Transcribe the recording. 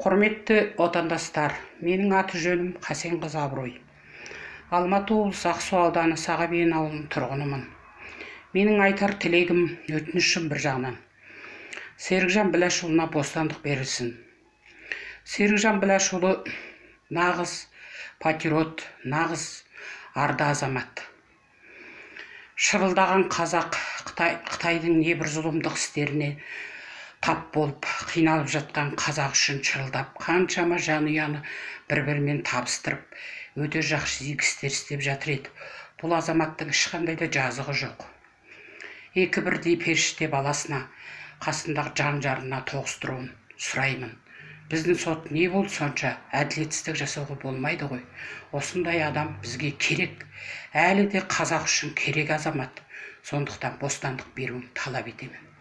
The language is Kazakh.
Құрметті отандастар, менің аты жөнім Қасенқызы Абырой. Алматы облысы Ақсу ауданы Сағабиен ауылының тұрғынымын. Менің айтар тілегім, өтінішім бір жағынан. Серікжан Біләшұлына бостандық берілсін. Серікжан Біләшұлы нағыз патриот, нағыз арды азамат. Шырылдаған қазақ Қытайдың небір зұлымдық істеріне тап болып, қиналып жатқан қазақ үшін шырылдап, қаншама жанұяны бір-бірімен табыстырып, өте жақсы игі істер істеп жатыр еді. Бұл азаматтың ешқандай да жазығы жоқ. Екі бірдей періште баласына, қасындағы жан-жарына тоғыстыруын сұраймын. Біздің сот не болды сонша? Әділетсіздік жасауға болмайды ғой. Осындай адам бізге керек. Әлі де қазақ үшін керек азамат. Сондықтан бостандық беруін талап етемін.